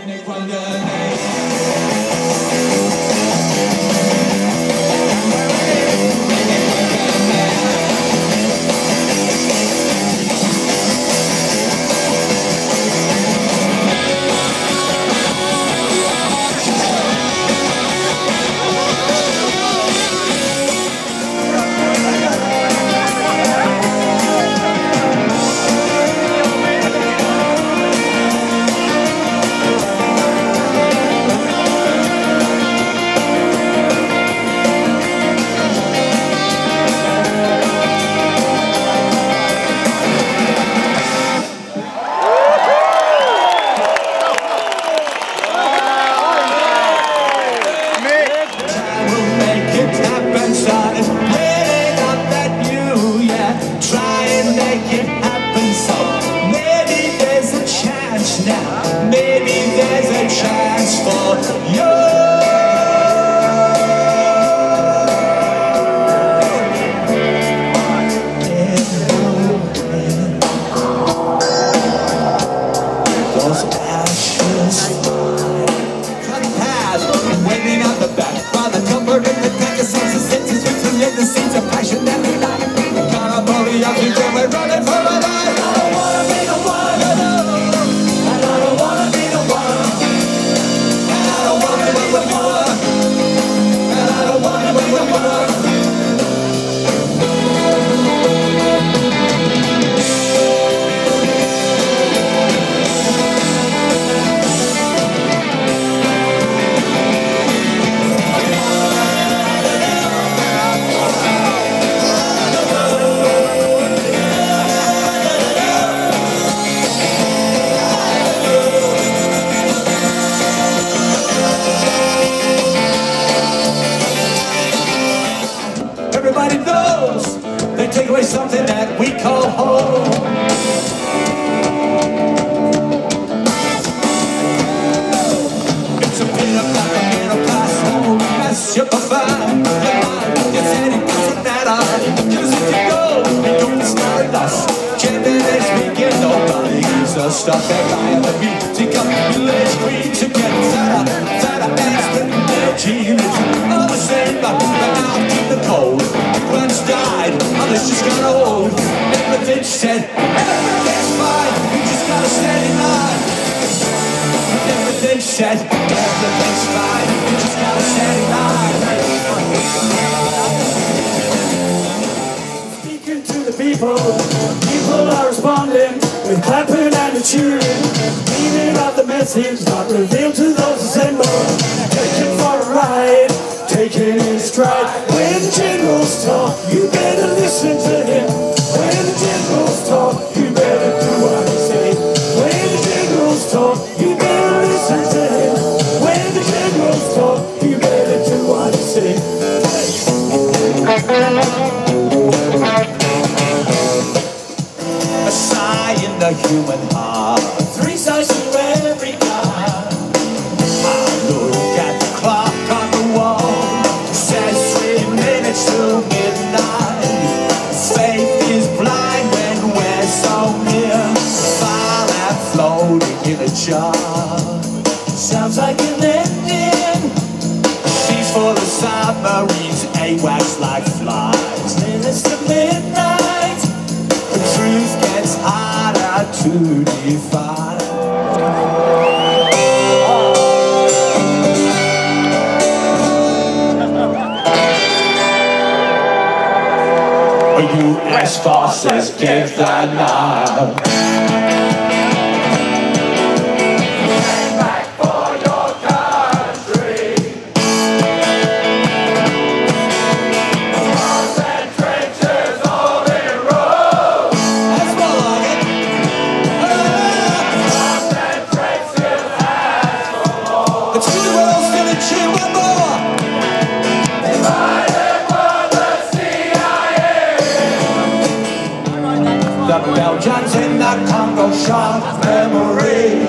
Something that we call home. It's a peanut butter, peanut pie, home. That's your fine. You said it doesn't matter. Just if you go, you don't start us. Candidates begin, nobody gives a stuff. They buy the music of village queen to get fatter and spitting their jeans. All the same, but they're out in the cold. Once died, others just got old. Everything said, everything's fine, you just gotta stand in line. Everything said, everything's fine, you just gotta stand in line. Speaking to the people are responding with clapping and cheering. Meaning of the message not revealed to those assembled. Taken for a ride, taken in stride. When the generals talk, you better listen to him. When the generals talk, you better do what he say. When the generals talk, you better listen to him. When the generals talk, you better do what he say. A sigh in the human heart. Three sides to every God. I look at the clock on the wall. It says 3 minutes to midnight. Faith is blind when we're so near. Fire and floating in a jar. Sounds like an ending. She's full of submarines, AWACS like flies. Minutes to midnight. The truth gets harder to define. US forces give the nod. Stand back for your country. Walls and trenches all in row. That's more like it. Walls and trenches as for more. The two worlds gonna cheer one more. Divided for the CIA. The Belgians in the Congo short memory.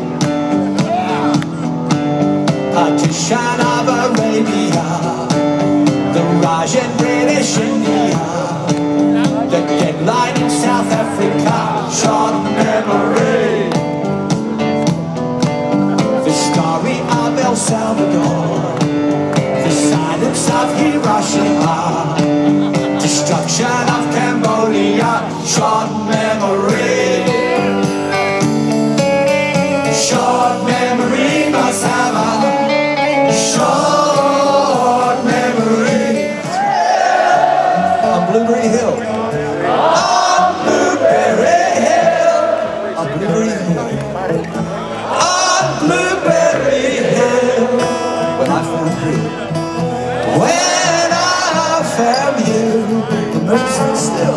Partition of Arabia. The Raj in British India. The deadline in South Africa. Short memory. The Salvador, the silence of Hiroshima, destruction of Cambodia, short memory. Short memory must have a short memory. On Blueberry Hill. On Blueberry Hill. On Blueberry Hill. On Blueberry Hill. When I found you. When I found you. The moon stood still.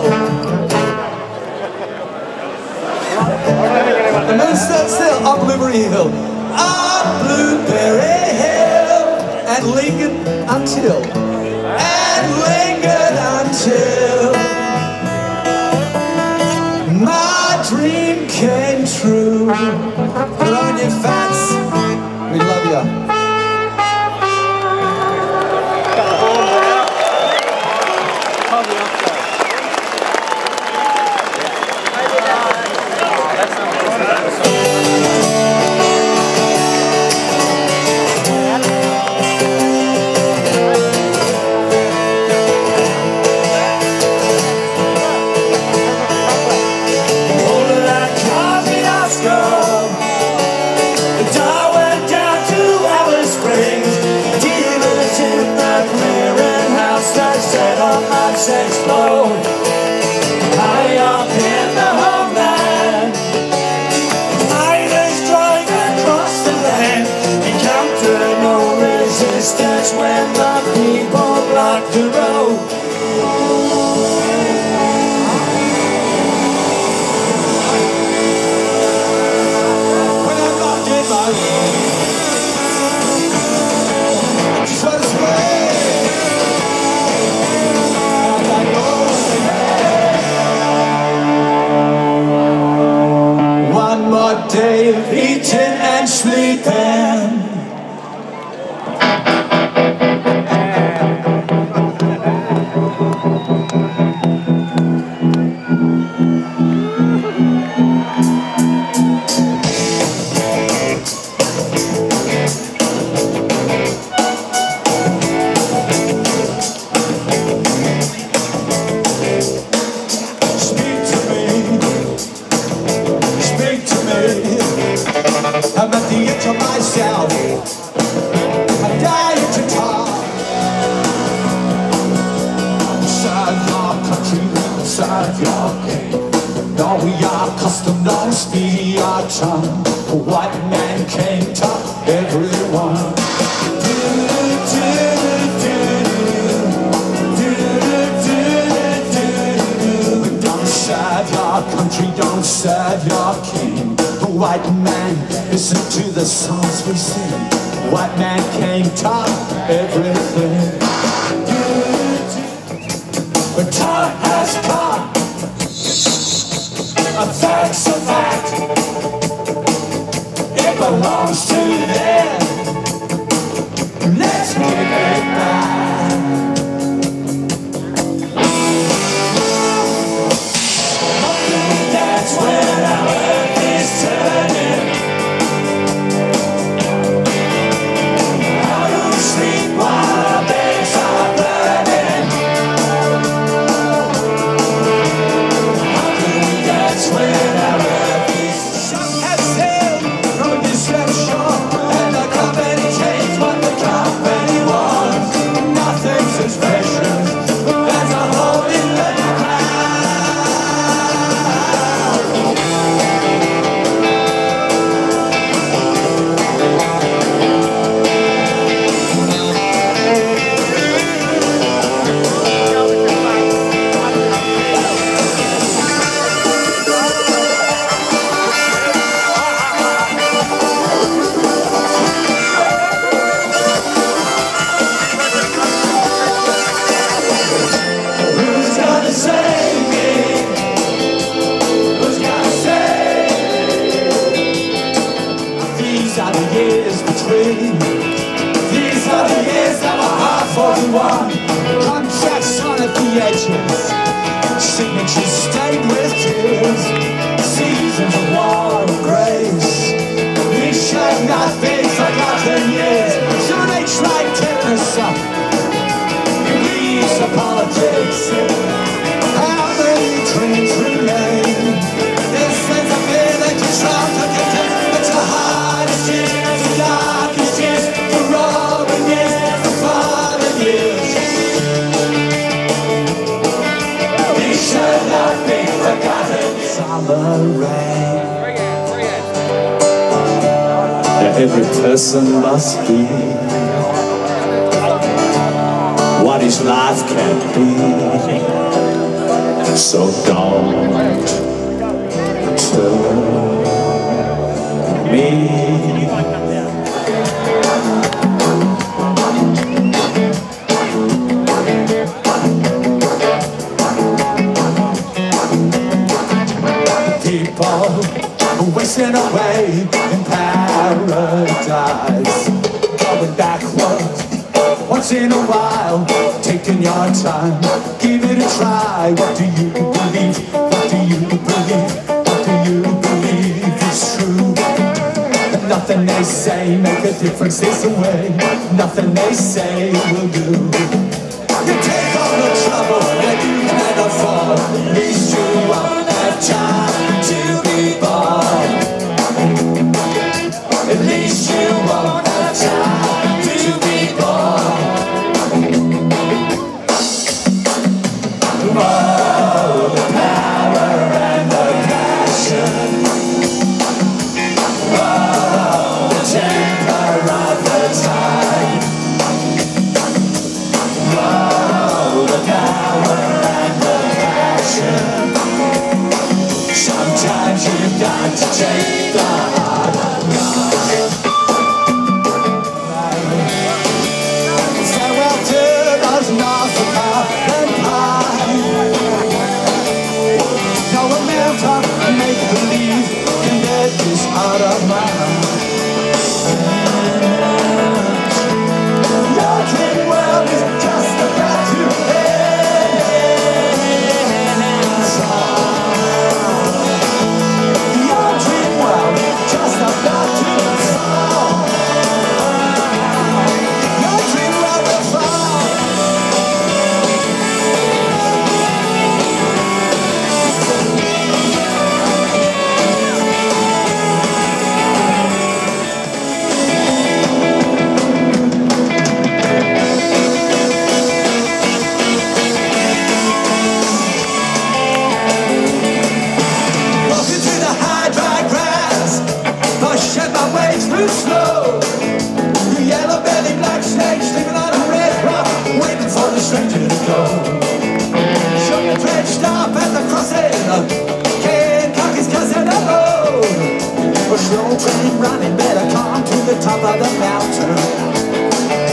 The moon stood still on Blueberry Hill. On Blueberry Hill. And lingered until. And lingered until my dream came true. Put on your fats. We love you. Explode high up in the homeland. Miners drive across the land, encounter no resistance when the people block the road. When I'm locked in my room, just let us play. One more day of eating and sleeping. I'm at the edge of myself. I'm dying to talk. Inside your country, inside your game. Now we are custom, don't speak our tongue. A white man came to everyone. Don't serve your country, don't serve your king. White man, listen to the songs we sing. White man came taught everything. But time has come. A fact's a fact. It belongs to them. Let's give it back. That's when our earth is turning. How do we sleep while our beds are burning? How do we dance when our earth is? Some have sailed from a distant shore, and the company changed what the company wants. Nothing's as precious as a hole in the ground. Who's gonna save me? Who's gonna save me? These are the years between. These are the years that were hard for one. Contracts on at the edges, signatures stained with tears. Seasons of war and grace. We should not be forgotten years. Every person must be what his life can be. So don't turn me. People wasting away in paradise, going backwards once in a while, taking your time, give it a try. What do you believe? What do you believe? What do you believe is true? Nothing they say make a difference this way. Nothing they say will do. You take all the trouble that you can afford. At least you won't have time to be born. At least you won't have time to be born. Oh, the power and the passion. Oh, the temper of the tide. Oh, the power and the passion. Sometimes you've got to take the hard line. Farewell to those North and pie. No amount of make-believe can get this out of my mind. Your dream world is just about to end. Your dream world is just about to fall. Your dream world will fall. Walking through the high, dry grass, pushing my way through slow. The yellow-bellied black snake sleeping on a red rock, waiting for the stranger to go. Sugar drenched up at the crossing, Ken Cockey's cousin alone. A slow train running, better come to the top of the mountain.